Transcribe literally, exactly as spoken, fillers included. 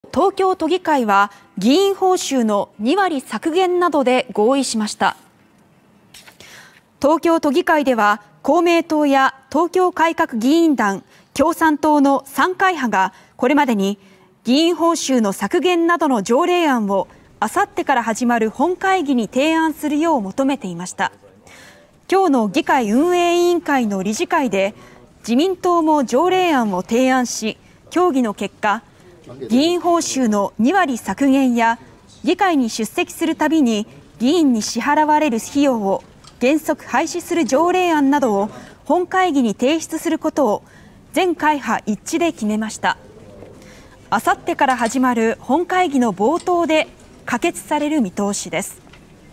東京都議会は議員報酬のにわり削減などで合意しました。東京都議会では公明党や東京改革議員団、共産党のさんかい派がこれまでに議員報酬の削減などの条例案をあさってから始まる本会議に提案するよう求めていました。今日の議会運営委員会の理事会で自民党も条例案を提案し、協議の結果、議員報酬のにわり削減や議会に出席するたびに議員に支払われる費用を原則廃止する条例案などを本会議に提出することを全会派一致で決めました。あさってから始まる本会議の冒頭で可決される見通しです。